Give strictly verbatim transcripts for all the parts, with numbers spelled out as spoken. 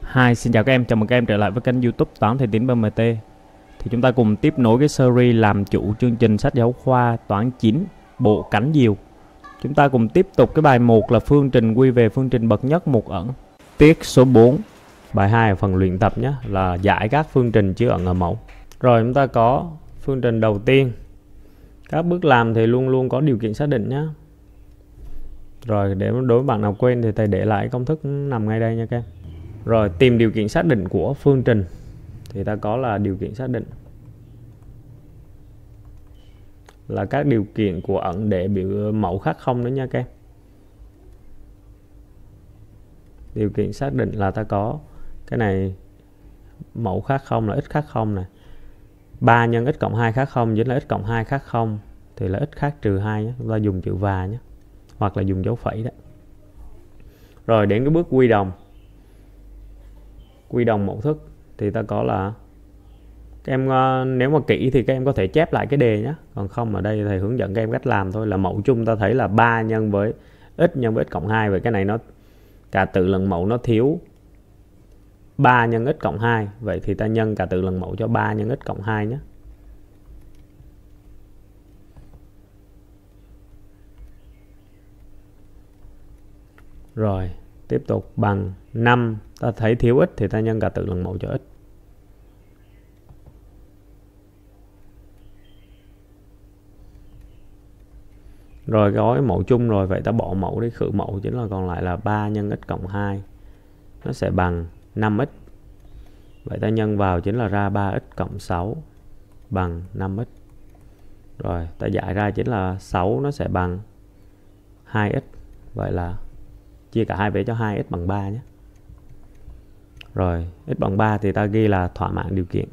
Hi, xin chào các em, chào mừng các em trở lại với kênh YouTube Toán Thầy Tín bê em tê. Thì chúng ta cùng tiếp nối cái series làm chủ chương trình sách giáo khoa Toán chín bộ cánh diều. Chúng ta cùng tiếp tục cái bài một là phương trình quy về phương trình bậc nhất mục ẩn. Tiết số bốn, bài hai ở phần luyện tập nhé, là giải các phương trình chứa ẩn ở mẫu. Rồi chúng ta có phương trình đầu tiên. Các bước làm thì luôn luôn có điều kiện xác định nhé. Rồi để đối với bạn nào quên thì thầy để lại công thức nằm ngay đây nha các em. Rồi tìm điều kiện xác định của phương trình thì ta có là điều kiện xác định là các điều kiện của ẩn để biểu mẫu khác không nữa nha các em. Điều kiện xác định là ta có cái này mẫu khác không là x khác không này, ba nhân x cộng hai khác không chính là x cộng hai khác không thì là x khác trừ hai nhé. Chúng ta dùng chữ và nhé, hoặc là dùng dấu phẩy đấy. Rồi đến cái bước quy đồng. Quy đồng mẫu thức thì ta có là các em nếu mà kỹ thì các em có thể chép lại cái đề nhé, còn không ở đây thầy hướng dẫn các em cách làm thôi. Là mẫu chung ta thấy là ba nhân với x nhân với x cộng hai, vậy cái này nó cả tự lần mẫu nó thiếu ba nhân x cộng hai, vậy thì ta nhân cả tự lần mẫu cho ba nhân x cộng hai nhé. Rồi tiếp tục bằng năm, ta thấy thiếu x thì ta nhân cả tự lần mẫu cho x. Rồi gói mẫu chung rồi, vậy ta bỏ mẫu đi khử mẫu, chính là còn lại là ba nhân x cộng hai nó sẽ bằng năm x. Vậy ta nhân vào chính là ra ba x cộng sáu bằng năm x. Rồi ta giải ra chính là sáu nó sẽ bằng hai x. Vậy là chia cả hai vế cho hai x bằng ba nhé. Rồi x bằng ba thì ta ghi là thỏa mãn điều kiện.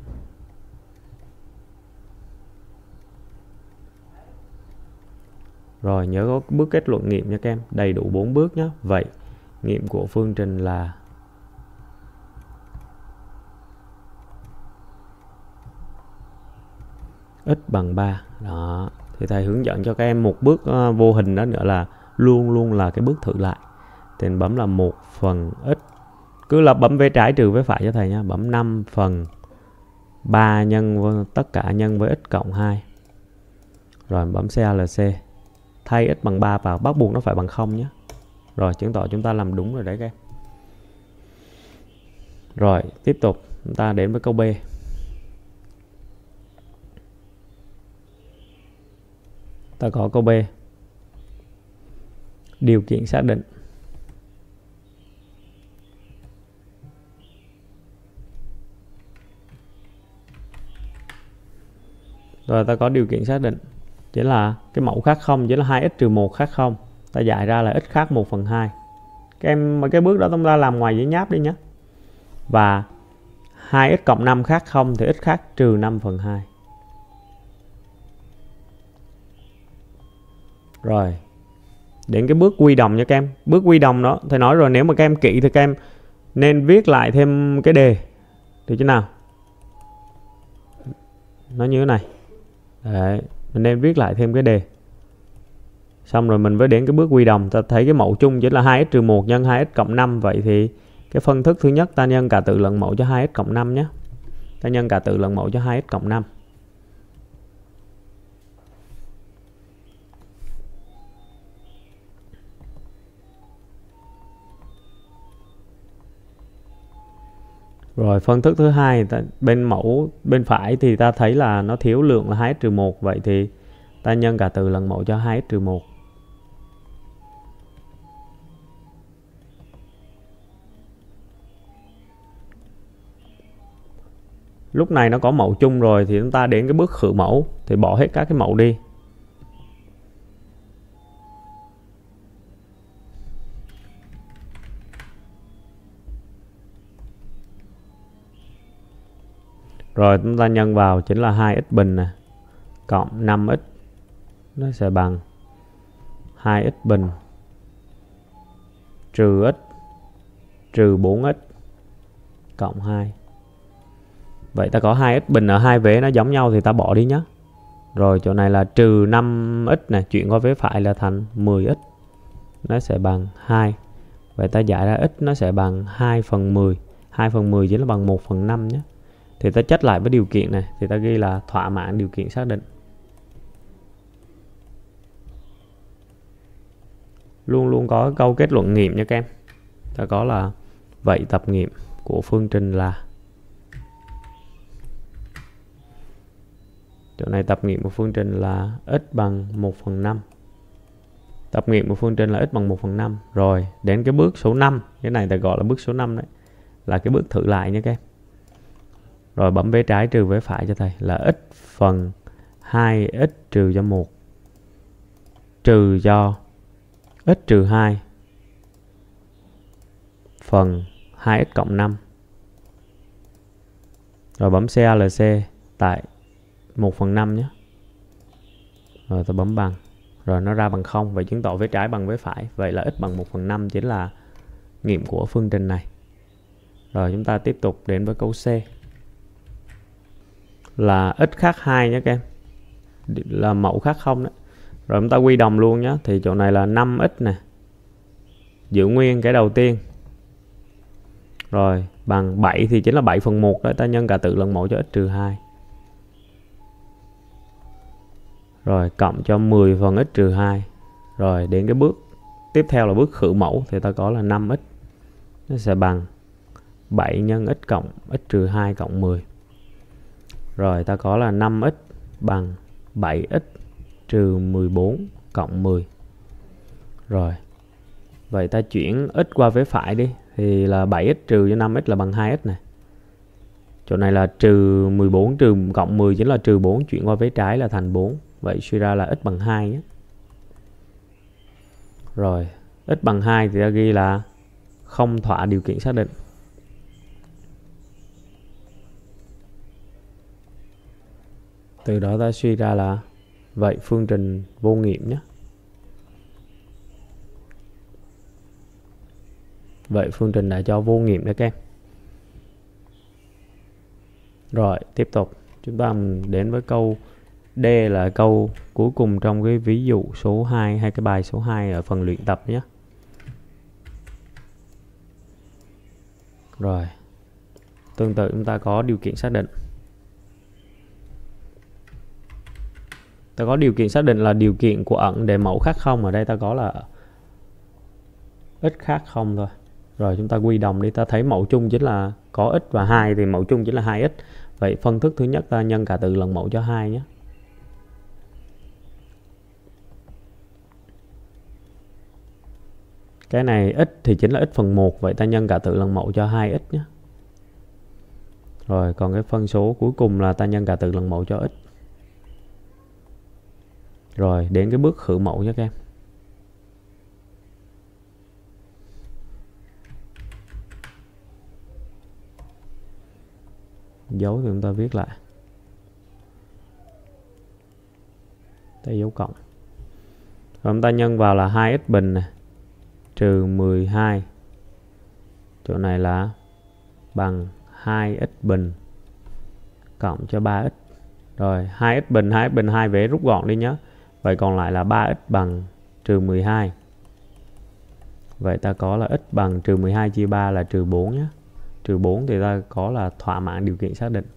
Rồi nhớ có bước kết luận nghiệm nha các em, đầy đủ bốn bước nhé. Vậy nghiệm của phương trình là x bằng ba. Đó, thì thầy hướng dẫn cho các em một bước uh, vô hình đó nữa là luôn luôn là cái bước thử lại. Thì bấm là một phần x, cứ là bấm vế trái trừ vế phải cho thầy nhé. Bấm năm phần ba nhân với tất cả nhân với x cộng hai. Rồi bấm xê a lờ xê. Thay x bằng ba vào, bắt buộc nó phải bằng không nhé. Rồi chứng tỏ chúng ta làm đúng rồi đấy các em. Rồi tiếp tục chúng ta đến với câu B. Ta có câu B. Điều kiện xác định. Rồi ta có điều kiện xác định chính là cái mẫu khác không chính là hai x trừ một khác không. Ta giải ra là x khác một phần hai. Các em cái bước đó chúng ta làm ngoài giấy nháp đi nhé. Và hai x cộng năm khác không thì x khác trừ năm phần hai. Rồi đến cái bước quy đồng nha các em. Bước quy đồng đó thầy nói rồi, nếu mà các em kỹ thì các em nên viết lại thêm cái đề. Được chứ nào? Nó như thế này. Đấy, mình nên viết lại thêm cái đề. Xong rồi mình mới đến cái bước quy đồng. Ta thấy cái mẫu chung chính là hai x trừ một nhân hai x cộng năm. Vậy thì cái phân thức thứ nhất ta nhân cả tự lần mẫu cho hai x cộng năm nhé. Ta nhân cả tự lần mẫu cho hai x cộng năm. Rồi phân thức thứ hai, ta, bên mẫu bên phải thì ta thấy là nó thiếu lượng là hai x trừ một. Vậy thì ta nhân cả từ lần mẫu cho hai x trừ một. Lúc này nó có mẫu chung rồi thì chúng ta đến cái bước khử mẫu. Thì bỏ hết các cái mẫu đi. Rồi chúng ta nhân vào chính là hai x bình này cộng năm x nó sẽ bằng hai x bình trừ x trừ bốn x cộng hai. Vậy ta có hai x bình ở hai vế nó giống nhau thì ta bỏ đi nhé. Rồi chỗ này là trừ năm x này, chuyển qua vế phải là thành mười x. Nó sẽ bằng hai. Vậy ta giải ra x nó sẽ bằng hai phần mười. hai phần mười chính là bằng một phần năm nhé. Thì ta check lại với điều kiện này, thì ta ghi là thỏa mãn điều kiện xác định. Luôn luôn có câu kết luận nghiệm nha các em. Ta có là vậy tập nghiệm của phương trình là, chỗ này tập nghiệm của phương trình là x bằng một phần năm. Tập nghiệm của phương trình là x bằng một phần năm. Rồi đến cái bước số năm, cái này ta gọi là bước số năm đấy, là cái bước thử lại nha các em. Rồi bấm vế trái trừ vế phải cho thầy là x phần hai x trừ cho một trừ cho x trừ hai phần hai x cộng năm. Rồi bấm xê lờ xê tại một phần năm nhé. Rồi tôi bấm bằng. Rồi nó ra bằng không. Vậy chứng tỏ vế trái bằng vế phải. Vậy là x bằng một phần năm chính là nghiệm của phương trình này. Rồi chúng ta tiếp tục đến với câu C. Là x khác hai nhé các em. Là mẫu khác không đấy. Rồi chúng ta quy đồng luôn nhé. Thì chỗ này là năm x nè. Giữ nguyên cái đầu tiên. Rồi bằng bảy thì chính là bảy phần một đấy. Ta nhân cả tự lần mẫu cho x trừ hai. Rồi cộng cho mười phần x trừ hai. Rồi đến cái bước tiếp theo là bước khử mẫu. Thì ta có là năm x. Nó sẽ bằng bảy nhân x cộng x trừ hai cộng mười. Rồi ta có là năm x bằng bảy x trừ mười bốn cộng mười. Rồi vậy ta chuyển x qua vế phải đi. Thì là bảy x trừ cho năm x là bằng hai x này. Chỗ này là trừ mười bốn trừ cộng mười chính là trừ bốn. Chuyển qua vế trái là thành bốn. Vậy suy ra là x bằng hai nhé. Rồi x bằng hai thì ta ghi là không thỏa điều kiện xác định. Từ đó ta suy ra là vậy phương trình vô nghiệm nhé. Vậy phương trình đã cho vô nghiệm đấy các em. Rồi tiếp tục chúng ta đến với câu D, là câu cuối cùng trong cái ví dụ số hai hay cái bài số hai ở phần luyện tập nhé. Rồi tương tự chúng ta có điều kiện xác định. Ta có điều kiện xác định là điều kiện của ẩn để mẫu khác không. Ở đây ta có là x khác không thôi. Rồi chúng ta quy đồng đi. Ta thấy mẫu chung chính là có x và hai thì mẫu chung chính là hai x. Vậy phân thức thứ nhất ta nhân cả tự lần mẫu cho hai nhé. Cái này x thì chính là x phần một. Vậy ta nhân cả tự lần mẫu cho hai x nhé. Rồi còn cái phân số cuối cùng là ta nhân cả tự lần mẫu cho x. Rồi đến cái bước khử mẫu nhé các em. Dấu thì chúng ta viết lại. Ta dấu cộng. Rồi chúng ta nhân vào là hai x bình này. Trừ mười hai. Chỗ này là bằng hai x bình cộng cho ba x. Rồi hai x bình, hai x bình hai vế rút gọn đi nhé. Vậy còn lại là ba x bằng trừ mười hai. Vậy ta có là x bằng trừ mười hai chia ba là trừ bốn nhé. Trừ bốn thì ta có là thỏa mãn điều kiện xác định.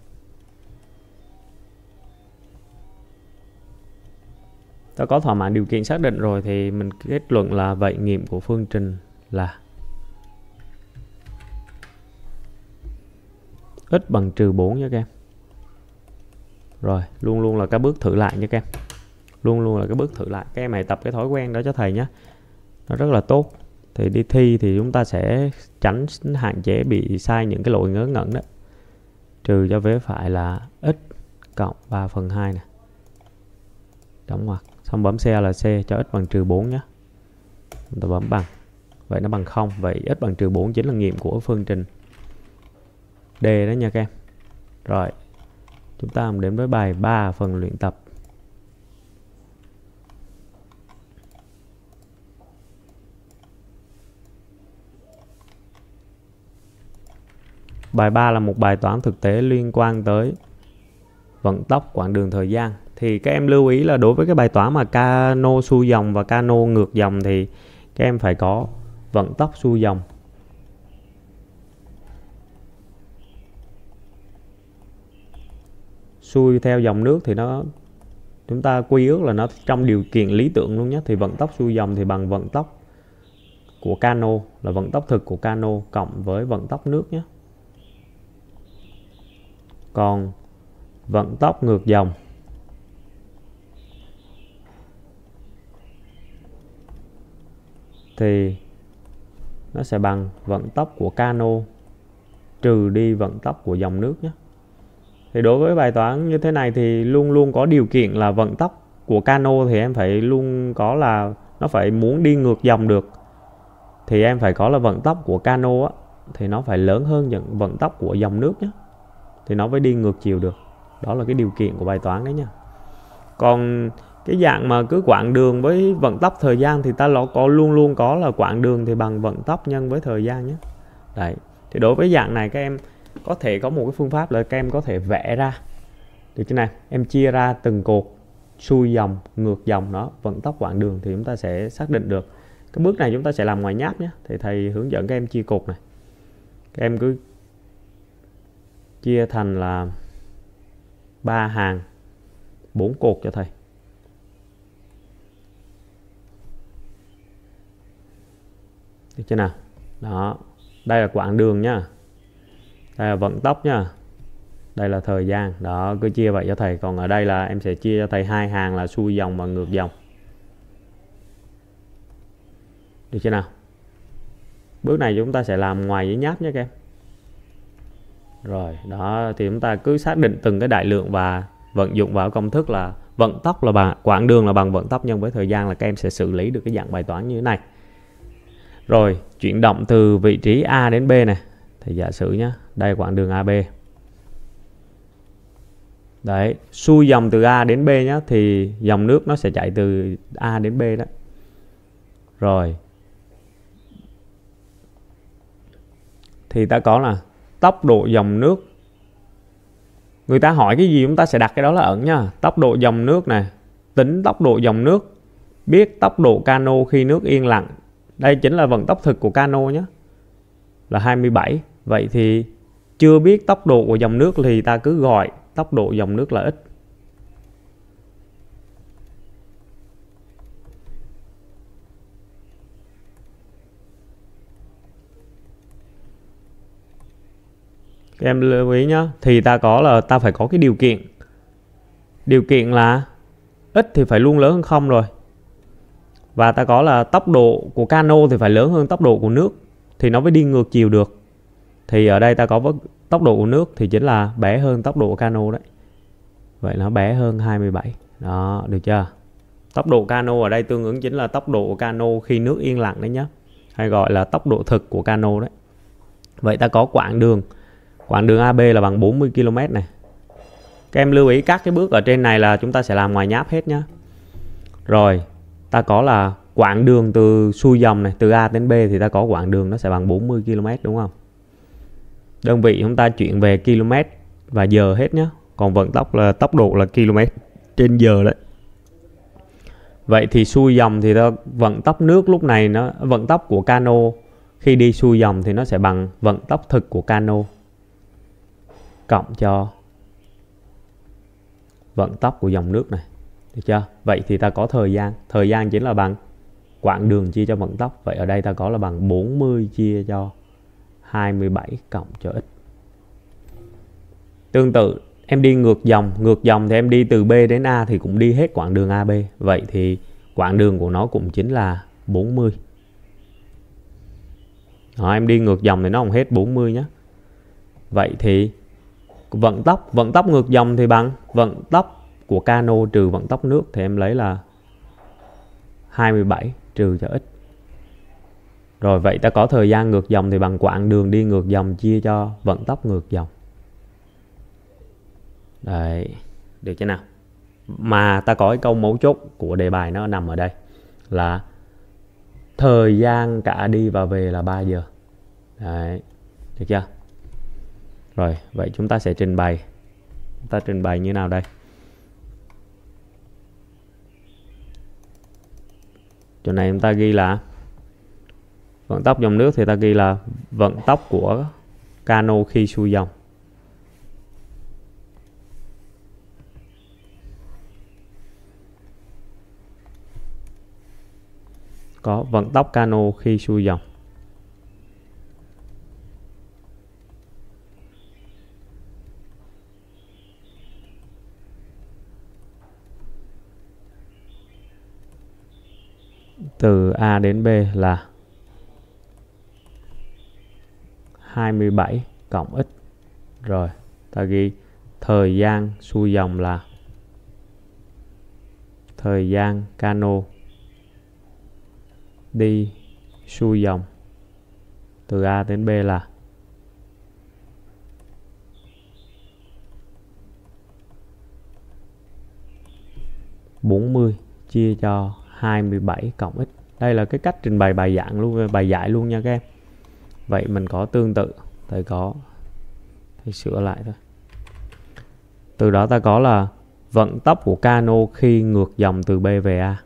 Ta có thỏa mãn điều kiện xác định rồi thì mình kết luận là vậy nghiệm của phương trình là x bằng trừ bốn nha các em. Rồi luôn luôn là cái bước thử lại nha các em. Luôn luôn là cái bước thử lại. Các em hãy tập cái thói quen đó cho thầy nhé. Nó rất là tốt. Thì đi thi thì chúng ta sẽ tránh hạn chế bị sai những cái lỗi ngớ ngẩn đó. Trừ cho vế phải là x cộng ba phần hai nè. Đóng ngoặc. Xong bấm xê lờ xê cho x bằng trừ bốn nhé. Chúng ta bấm bằng. Vậy nó bằng không. Vậy x bằng trừ bốn chính là nghiệm của phương trình D đó nha các em. Rồi. Chúng ta đến với bài ba phần luyện tập. Bài ba là một bài toán thực tế liên quan tới vận tốc quãng đường thời gian. Thì các em lưu ý là đối với cái bài toán mà cano xuôi dòng và cano ngược dòng thì các em phải có vận tốc xuôi dòng. xuôi theo dòng nước thì nó chúng ta quy ước là nó trong điều kiện lý tưởng luôn nhé. Thì vận tốc xuôi dòng thì bằng vận tốc của cano, là vận tốc thực của cano cộng với vận tốc nước nhé. Còn vận tốc ngược dòng thì nó sẽ bằng vận tốc của cano trừ đi vận tốc của dòng nước nhé. Thì đối với bài toán như thế này thì luôn luôn có điều kiện là vận tốc của cano thì em phải luôn có là nó phải muốn đi ngược dòng được, thì em phải có là vận tốc của cano á, thì nó phải lớn hơn những vận tốc của dòng nước nhé, thì nó mới đi ngược chiều được. Đó là cái điều kiện của bài toán đấy nha. Còn cái dạng mà cứ quãng đường với vận tốc thời gian thì ta nó có luôn luôn có là quãng đường thì bằng vận tốc nhân với thời gian nhé. Đấy. Thì đối với dạng này các em có thể có một cái phương pháp là các em có thể vẽ ra được chứ này, em chia ra từng cột xuôi dòng, ngược dòng đó, vận tốc quãng đường thì chúng ta sẽ xác định được. Cái bước này chúng ta sẽ làm ngoài nháp nhé. Thì thầy hướng dẫn các em chia cột này. Các em cứ chia thành là ba hàng bốn cột cho thầy. Được chưa nào? Đó, đây là quãng đường nhá. Đây là vận tốc nhá. Đây là thời gian. Đó, cứ chia vậy cho thầy. Còn ở đây là em sẽ chia cho thầy hai hàng là xuôi dòng và ngược dòng. Được chưa nào? Bước này chúng ta sẽ làm ngoài giấy nháp nhé các em. Rồi, đó thì chúng ta cứ xác định từng cái đại lượng và vận dụng vào công thức là vận tốc là bằng quãng đường là bằng vận tốc nhân với thời gian, là các em sẽ xử lý được cái dạng bài toán như thế này. Rồi, chuyển động từ vị trí A đến B này. Thì giả sử nhé, đây là quãng đường a bê. Đấy, xuôi dòng từ A đến B nhé, thì dòng nước nó sẽ chạy từ A đến B đó. Rồi. Thì ta có là tốc độ dòng nước. Người ta hỏi cái gì chúng ta sẽ đặt cái đó là ẩn nha. Tốc độ dòng nước này, tính tốc độ dòng nước, biết tốc độ cano khi nước yên lặng. Đây chính là vận tốc thực của cano nhé, là hai mươi bảy. Vậy thì chưa biết tốc độ của dòng nước thì ta cứ gọi tốc độ dòng nước là x. Các em lưu ý nhé. Thì ta có là ta phải có cái điều kiện. Điều kiện là x thì phải luôn lớn hơn không rồi. Và ta có là tốc độ của cano thì phải lớn hơn tốc độ của nước, thì nó mới đi ngược chiều được. Thì ở đây ta có tốc độ của nước thì chính là bé hơn tốc độ của cano đấy. Vậy nó bé hơn hai mươi bảy. Đó, được chưa? Tốc độ cano ở đây tương ứng chính là tốc độ của cano khi nước yên lặng đấy nhé. Hay gọi là tốc độ thực của cano đấy. Vậy ta có quãng đường. Quãng đường a bê là bằng bốn mươi ki lô mét này. Các em lưu ý các cái bước ở trên này là chúng ta sẽ làm ngoài nháp hết nhé. Rồi, ta có là quãng đường từ xuôi dòng này, từ A đến B thì ta có quãng đường nó sẽ bằng bốn mươi ki lô mét đúng không? Đơn vị chúng ta chuyển về km và giờ hết nhé. Còn vận tốc là tốc độ là km trên giờ đấy. Vậy thì xuôi dòng thì ta, vận tốc nước lúc này nó vận tốc của cano khi đi xuôi dòng thì nó sẽ bằng vận tốc thực của cano cộng cho vận tốc của dòng nước này. Được chưa? Vậy thì ta có thời gian. Thời gian chính là bằng quãng đường chia cho vận tốc. Vậy ở đây ta có là bằng bốn mươi chia cho hai mươi bảy cộng cho x. Tương tự, em đi ngược dòng. Ngược dòng thì em đi từ B đến A thì cũng đi hết quãng đường a bê. Vậy thì quãng đường của nó cũng chính là bốn mươi. Đó, em đi ngược dòng thì nó không hết bốn mươi nhé. Vậy thì vận tốc, vận tốc ngược dòng thì bằng vận tốc của cano trừ vận tốc nước, thì em lấy là hai mươi bảy trừ cho x. Rồi vậy ta có thời gian ngược dòng thì bằng quãng đường đi ngược dòng chia cho vận tốc ngược dòng. Đấy, được chưa nào? Mà ta có cái câu mấu chốt của đề bài nó nằm ở đây là thời gian cả đi và về là ba giờ. Đấy, được chưa? Rồi, vậy chúng ta sẽ trình bày. Chúng ta trình bày như nào đây? Chỗ này chúng ta ghi là vận tốc dòng nước thì ta ghi là vận tốc của cano khi xuôi dòng. có vận tốc cano khi xuôi dòng. Từ A đến B là hai mươi bảy cộng x. Rồi, ta ghi thời gian xuôi dòng là thời gian cano đi xuôi dòng từ A đến B là bốn mươi chia cho hai mươi bảy cộng x. Đây là cái cách trình bày bài giảng luôn, bài giải luôn nha các em. Vậy mình có tương tự, thầy có thầy sửa lại thôi. Từ đó ta có là vận tốc của cano khi ngược dòng từ B về A.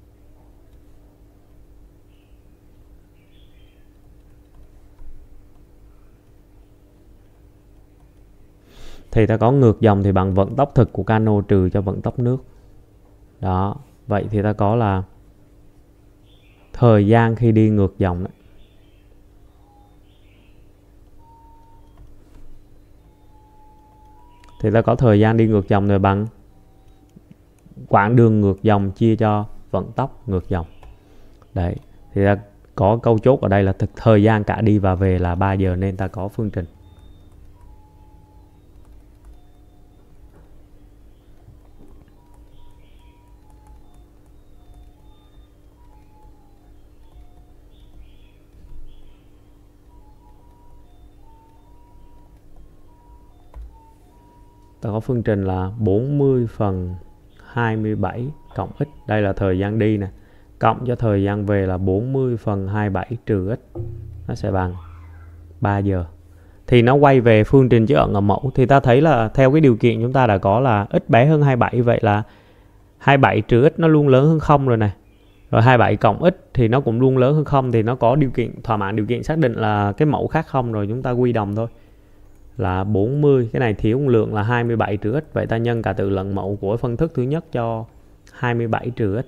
Thì ta có ngược dòng thì bằng vận tốc thực của cano trừ cho vận tốc nước. Đó, vậy thì ta có là thời gian khi đi ngược dòng đấy. Thì ta có thời gian đi ngược dòng rồi bằng quãng đường ngược dòng chia cho vận tốc ngược dòng. Đấy, thì ta có câu chốt ở đây là thực thời gian cả đi và về là ba giờ nên ta có phương trình. Ta có phương trình là bốn mươi phần hai mươi bảy cộng x. Đây là thời gian đi nè. Cộng cho thời gian về là bốn mươi phần hai mươi bảy trừ x. Nó sẽ bằng ba giờ. Thì nó quay về phương trình chữ ẩn ở mẫu. Thì ta thấy là theo cái điều kiện chúng ta đã có là x bé hơn hai mươi bảy. Vậy là hai mươi bảy trừ x nó luôn lớn hơn không rồi này. Rồi hai mươi bảy cộng x thì nó cũng luôn lớn hơn không. Thì nó có điều kiện, thỏa mãn điều kiện xác định là cái mẫu khác không. Rồi chúng ta quy đồng thôi. Là bốn mươi, cái này thiếu lượng là hai mươi bảy trừ x. Vậy ta nhân cả tự lẫn mẫu của phân thức thứ nhất cho hai mươi bảy trừ x.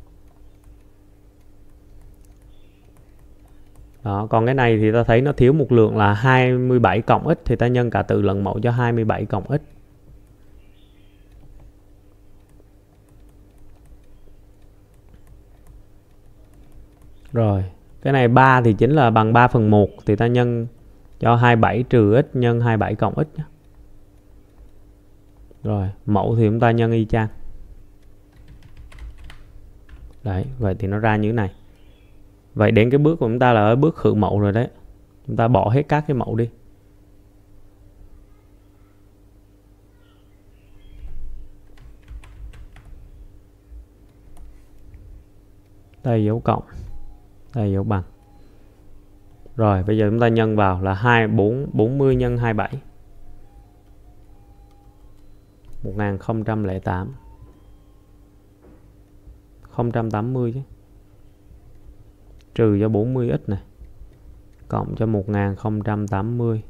Đó, còn cái này thì ta thấy nó thiếu một lượng là hai mươi bảy cộng x. Thì ta nhân cả tự lẫn mẫu cho hai mươi bảy cộng x. Rồi, cái này ba thì chính là bằng ba phần một. Thì ta nhân cho hai mươi bảy trừ x nhân hai mươi bảy cộng x nhé. Rồi, mẫu thì chúng ta nhân y chang. Đấy, vậy thì nó ra như thế này. Vậy đến cái bước của chúng ta là ở bước khử mẫu rồi đấy. Chúng ta bỏ hết các cái mẫu đi. Đây dấu cộng. Đây dấu bằng. Rồi, bây giờ chúng ta nhân vào là hai bốn bốn mươi nhân hai mươi bảy. một nghìn không trăm lẻ tám. không trăm tám mươi chứ. Trừ cho bốn mươi x này. Cộng cho một nghìn không trăm tám mươi.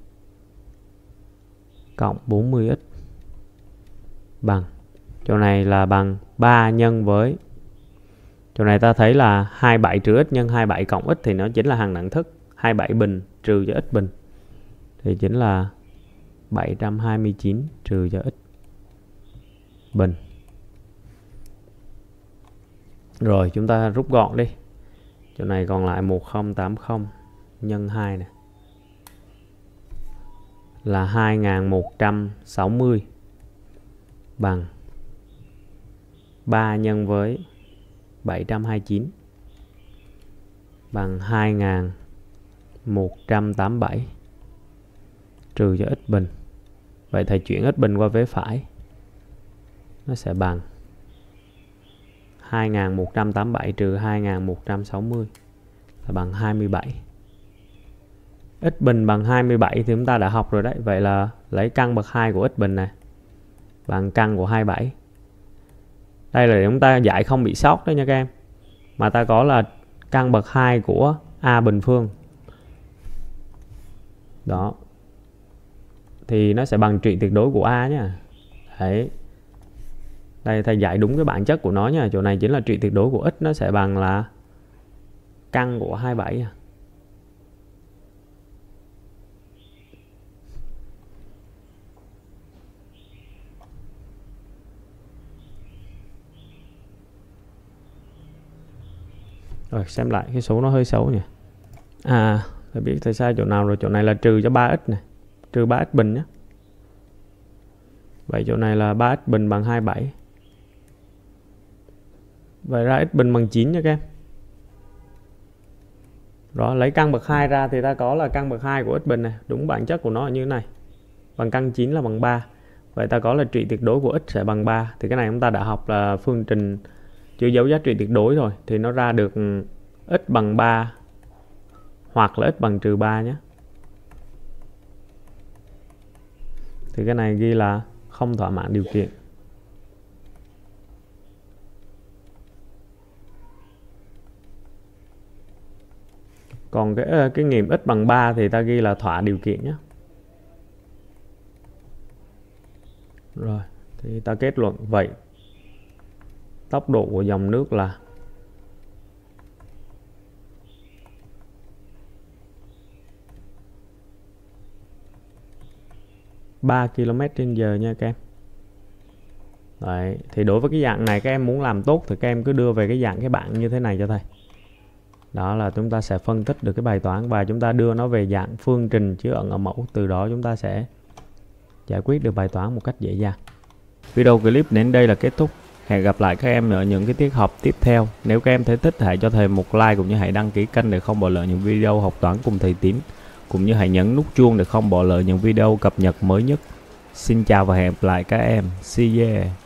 Cộng bốn mươi x. Bằng. Chỗ này là bằng ba nhân với. Chỗ này ta thấy là hai mươi bảy trừ x nhân hai mươi bảy cộng x thì nó chính là hằng đẳng thức. hai mươi bảy bình trừ cho x bình thì chính là bảy trăm hai mươi chín trừ cho x bình. Rồi chúng ta rút gọn đi. Chỗ này còn lại một nghìn tám mươi nhân hai này là hai nghìn một trăm sáu mươi bằng ba nhân với bảy trăm hai mươi chín bằng hai nghìn một trăm tám mươi bảy trừ cho x bình. Vậy thầy chuyển x bình qua vế phải. Nó sẽ bằng hai nghìn một trăm tám mươi bảy trừ hai nghìn một trăm sáu mươi là bằng hai mươi bảy. X bình bằng hai mươi bảy thì chúng ta đã học rồi đấy. Vậy là lấy căn bậc hai của x bình này bằng căn của hai mươi bảy. Đây là để chúng ta giải không bị sót đấy nha các em. Mà ta có là căn bậc hai của a bình phương. Đó. Thì nó sẽ bằng trị tuyệt đối của a nhé. Đấy. Đây thầy giải đúng cái bản chất của nó nha. Chỗ này chính là trị tuyệt đối của x, nó sẽ bằng là căn của hai mươi bảy à? Rồi xem lại cái số nó hơi xấu nhỉ. À, tôi biết tại sao chỗ nào rồi, chỗ này là trừ cho ba x này, trừ ba x bình nhé. Vậy chỗ này là ba x bình bằng hai mươi bảy. Vậy ra x bình bằng chín nha các em. Rồi lấy căn bậc hai ra thì ta có là căn bậc hai của x bình này, đúng bản chất của nó là như thế này. Bằng căn chín là bằng ba. Vậy ta có là trị tuyệt đối của x sẽ bằng ba. Thì cái này chúng ta đã học là phương trình chưa dấu giá trị tuyệt đối rồi, thì nó ra được x bằng ba hoặc là x bằng trừ ba nhé. Thì cái này ghi là không thỏa mãn điều kiện. Còn cái cái nghiệm x bằng ba thì ta ghi là thỏa điều kiện nhé. Rồi, thì ta kết luận vậy tốc độ của dòng nước là ba ki lô mét trên giờ nha các em. Đấy, thì đối với cái dạng này các em muốn làm tốt thì các em cứ đưa về cái dạng cái bảng như thế này cho thầy. Đó là chúng ta sẽ phân tích được cái bài toán và chúng ta đưa nó về dạng phương trình chứa ẩn ở mẫu. Từ đó chúng ta sẽ giải quyết được bài toán một cách dễ dàng. Video clip đến đây là kết thúc. Hẹn gặp lại các em ở những cái tiết học tiếp theo. Nếu các em thấy thích hãy cho thầy một like cũng như hãy đăng ký kênh để không bỏ lỡ những video học toán cùng thầy Tín. Cũng như hãy nhấn nút chuông để không bỏ lỡ những video cập nhật mới nhất. Xin chào và hẹn gặp lại các em. See ya.